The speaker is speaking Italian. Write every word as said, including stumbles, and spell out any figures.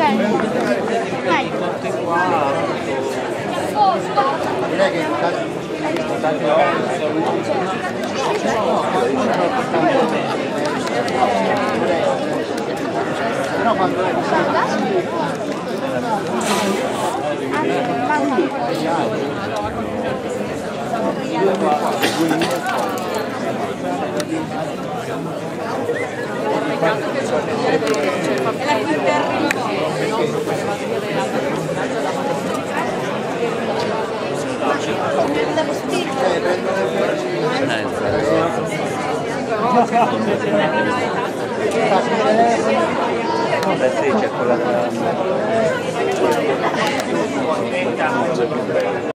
Direi che però quando è peccato che c'è Vabbè sì, c'è quella